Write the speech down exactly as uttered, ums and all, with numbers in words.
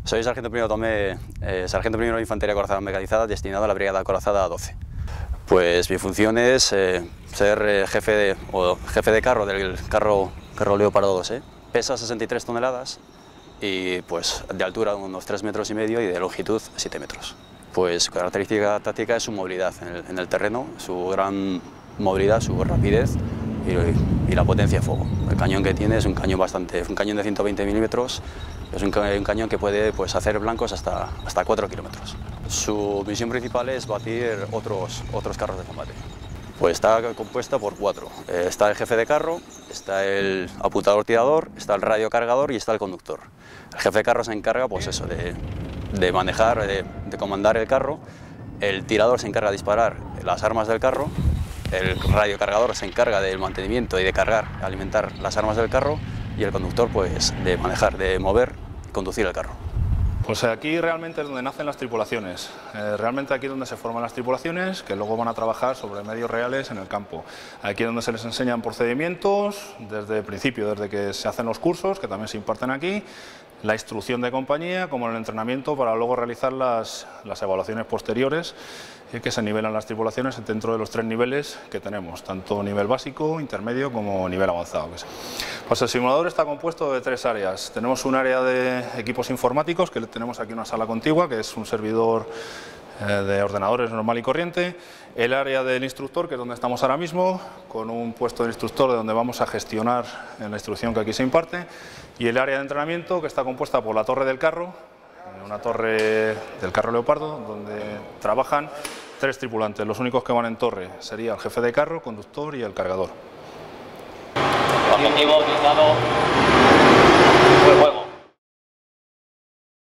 Soy sargento primero Tomé, eh, sargento primero de Infantería Acorazada Mecanizada, destinado a la Brigada Acorazada doce. Pues mi función es eh, ser eh, jefe, de, o jefe de carro del carro, carro Leopardo dos. ¿eh? Pesa sesenta y tres toneladas y pues de altura unos tres metros y medio y de longitud siete metros. Pues característica táctica es su movilidad en el, en el terreno, su gran movilidad, su rapidez y, y la potencia de fuego. El cañón que tiene es un cañón bastante, un cañón de ciento veinte milímetros, es un, un cañón que puede pues, hacer blancos hasta, hasta cuatro kilómetros. Su misión principal es batir otros, otros carros de combate. Pues está compuesta por cuatro. Eh, está el jefe de carro, está el apuntador tirador, está el radiocargador y está el conductor. El jefe de carro se encarga pues eso, de, de manejar, de, de comandar el carro. El tirador se encarga de disparar las armas del carro. El radiocargador se encarga del mantenimiento y de cargar, alimentar las armas del carro. Y el conductor pues de manejar, de mover y conducir el carro. Pues aquí realmente es donde nacen las tripulaciones, eh, realmente aquí es donde se forman las tripulaciones que luego van a trabajar sobre medios reales en el campo. Aquí es donde se les enseñan procedimientos desde el principio, desde que se hacen los cursos, que también se imparten aquí, la instrucción de compañía como el entrenamiento para luego realizar las, las evaluaciones posteriores y que se nivelan las tripulaciones dentro de los tres niveles que tenemos, tanto nivel básico, intermedio como nivel avanzado. Pues el simulador está compuesto de tres áreas. Tenemos un área de equipos informáticos, que tenemos aquí una sala contigua, que es un servidor eh, de ordenadores normal y corriente. El área del instructor, que es donde estamos ahora mismo, con un puesto de instructor de donde vamos a gestionar en la instrucción que aquí se imparte. Y el área de entrenamiento, que está compuesta por la torre del carro, una torre del carro Leopardo, donde trabajan tres tripulantes. Los únicos que van en torre sería el jefe de carro, conductor y el cargador. Objetivo fijado.